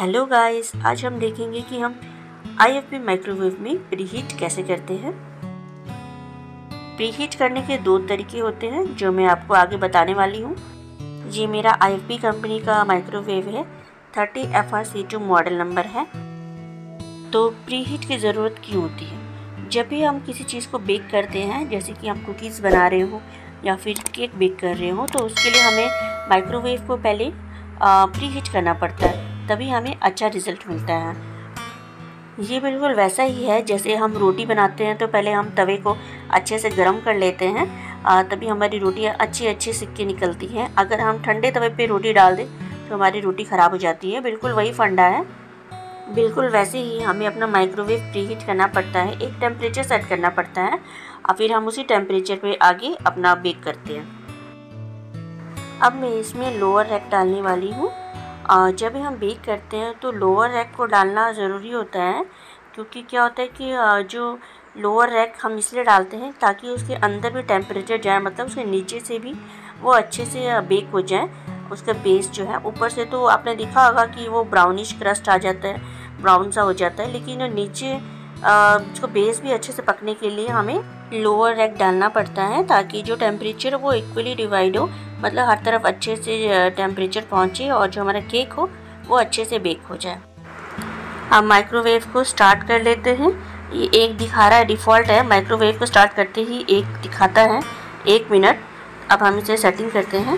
Hello guys, आज हम देखेंगे कि हम IFB माइक्रोवेव में प्रीहीट कैसे करते हैं। प्रीहीट करने के दो तरीके होते हैं जो मैं आपको आगे बताने वाली हूँ। ये मेरा IFB कंपनी का माइक्रोवेव है, 30FRC2 मॉडल नंबर है। तो प्रीहीट की ज़रूरत क्यों होती है? जब भी हम किसी चीज़ को बेक करते हैं, जैसे कि हम कुकीज़ बना रहे हो या फिर केक बेक कर रहे हो, तो उसके लिए हमें माइक्रोवेव को पहले प्रीहीट करना पड़ता है, तभी हमें अच्छा रिज़ल्ट मिलता है। ये बिल्कुल वैसा ही है जैसे हम रोटी बनाते हैं तो पहले हम तवे को अच्छे से गर्म कर लेते हैं, तभी हमारी रोटियाँ अच्छी सिक के निकलती हैं। अगर हम ठंडे तवे पे रोटी डाल दें तो हमारी रोटी ख़राब हो जाती है। बिल्कुल वही फंडा है। बिल्कुल वैसे ही हमें अपना माइक्रोवेव प्रीहीट करना पड़ता है, एक टेम्परेचर सेट करना पड़ता है और फिर हम उसी टेम्परेचर पे आगे अपना बेक करते हैं। अब मैं इसमें लोअर रैक डालने वाली हूँ। जब भी हम बेक करते हैं तो लोअर रैक को डालना ज़रूरी होता है, क्योंकि क्या होता है कि जो लोअर रैक हम इसलिए डालते हैं ताकि उसके अंदर भी टेम्परेचर जाए, मतलब उसके नीचे से भी वो अच्छे से बेक हो जाए। उसका बेस जो है ऊपर से तो आपने देखा होगा कि वो ब्राउनिश क्रस्ट आ जाता है, ब्राउन सा हो जाता है, लेकिन नीचे उसको बेस भी अच्छे से पकने के लिए हमें लोअर रैक डालना पड़ता है ताकि जो टेम्परेचर वो इक्वली डिवाइड हो, मतलब हर तरफ अच्छे से टेम्परेचर पहुँचे और जो हमारा केक हो वो अच्छे से बेक हो जाए। अब माइक्रोवेव को स्टार्ट कर लेते हैं। ये एक दिखा रहा है, डिफ़ॉल्ट है, माइक्रोवेव को स्टार्ट करते ही एक दिखाता है 1 मिनट। अब हम इसे सेटिंग करते हैं।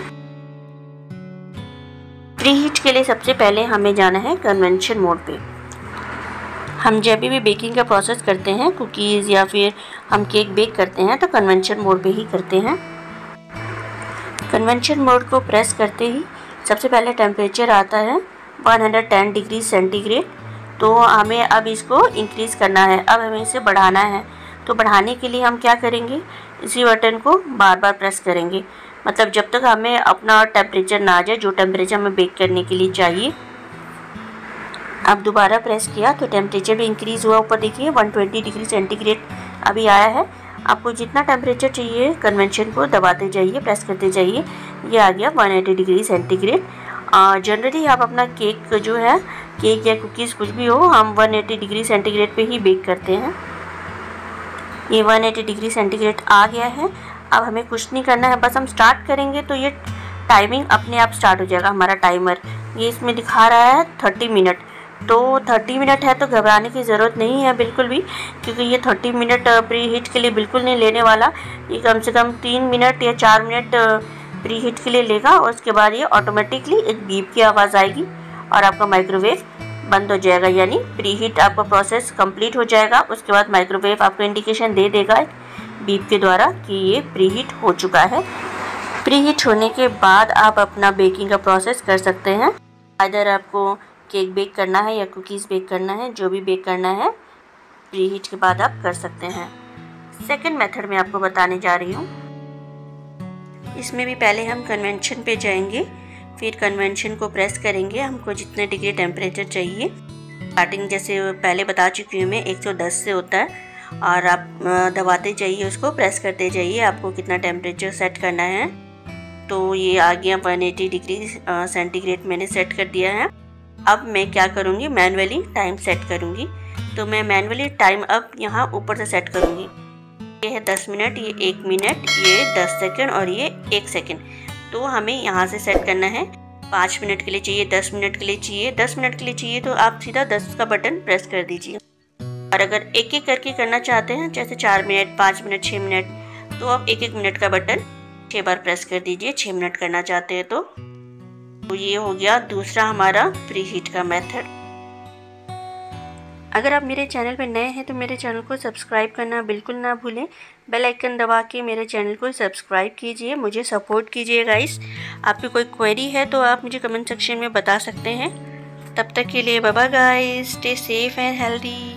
प्रीहीट के लिए सबसे पहले हमें जाना है कन्वेंशन मोड पे। हम जब भी बेकिंग का प्रोसेस करते हैं, कुकीज़ या फिर हम केक बेक करते हैं, तो कन्वेंशन मोड पे ही करते हैं। कन्वेंशन मोड को प्रेस करते ही सबसे पहले टेम्परेचर आता है 110 डिग्री सेंटीग्रेड। तो हमें अब इसको इंक्रीज़ करना है, अब हमें इसे बढ़ाना है। तो बढ़ाने के लिए हम क्या करेंगे, इसी बटन को बार बार प्रेस करेंगे, मतलब जब तक हमें अपना टेम्परेचर ना आ जाए जो टेम्परेचर हमें बेक करने के लिए चाहिए। अब दोबारा प्रेस किया तो टेम्परेचर भी इंक्रीज़ हुआ, ऊपर देखिए 120 डिग्री सेंटीग्रेड अभी आया है। आपको जितना टेम्परेचर चाहिए कन्वेंशन को दबाते जाइए, प्रेस करते जाइए, ये आ गया 180 डिग्री सेंटीग्रेड। जनरली आप अपना केक जो है, केक या कुकीज़ कुछ भी हो, हम 180 डिग्री सेंटीग्रेड पे ही बेक करते हैं। ये 180 डिग्री सेंटीग्रेड आ गया है। अब हमें कुछ नहीं करना है, बस हम स्टार्ट करेंगे तो ये टाइमिंग अपने आप स्टार्ट हो जाएगा। हमारा टाइमर ये इसमें दिखा रहा है 30 मिनट, तो 30 मिनट है तो घबराने की ज़रूरत नहीं है बिल्कुल भी, क्योंकि ये 30 मिनट प्रीहीट के लिए बिल्कुल नहीं लेने वाला। ये कम से कम 3 मिनट या 4 मिनट प्रीहीट के लिए लेगा और उसके बाद ये ऑटोमेटिकली एक बीप की आवाज़ आएगी और आपका माइक्रोवेव बंद हो जाएगा, यानी प्रीहीट आपका प्रोसेस कंप्लीट हो जाएगा। उसके बाद माइक्रोवेव आपको इंडिकेशन दे देगा बीप के द्वारा कि ये प्रीहीट हो चुका है। प्रीहीट होने के बाद आप अपना बेकिंग का प्रोसेस कर सकते हैं। अगर आपको केक बेक करना है या कुकीज़ बेक करना है, जो भी बेक करना है प्रीहीट के बाद आप कर सकते हैं। सेकंड मेथड में आपको बताने जा रही हूँ। इसमें भी पहले हम कन्वेंशन पे जाएंगे, फिर कन्वेंशन को प्रेस करेंगे, हमको जितने डिग्री टेम्परेचर चाहिए। स्टार्टिंग जैसे पहले बता चुकी हूँ मैं 110 से होता है, और आप दबाते जाइए, उसको प्रेस करते जाइए, आपको कितना टेम्परेचर सेट करना है। तो ये आ गया 180 डिग्री सेंटीग्रेड मैंने सेट कर दिया है। अब मैं क्या करूँगी, मैनुअली टाइम सेट करूँगी। तो मैं मैनुअली टाइम अब यहाँ ऊपर से सेट करूँगी। ये है 10 मिनट, ये 1 मिनट, ये 10 सेकंड और ये 1 सेकंड। तो हमें यहाँ से सेट करना है। 5 मिनट के लिए चाहिए, 10 मिनट के लिए चाहिए, 10 मिनट के लिए चाहिए तो आप सीधा 10 का बटन प्रेस कर दीजिए। और अगर एक एक करके करना चाहते हैं, जैसे 4 मिनट, 5 मिनट, 6 मिनट, तो आप 1-1 मिनट का बटन 6 बार प्रेस कर दीजिए, 6 मिनट करना चाहते हैं तो ये हो गया दूसरा हमारा प्रीहीट का मेथड। अगर आप मेरे चैनल पर नए हैं तो मेरे चैनल को सब्सक्राइब करना बिल्कुल ना भूलें। बेल आइकन दबा के मेरे चैनल को सब्सक्राइब कीजिए, मुझे सपोर्ट कीजिए गाइस। आपकी कोई क्वेरी है तो आप मुझे कमेंट सेक्शन में बता सकते हैं। तब तक के लिए bye bye guys, stay safe and healthy.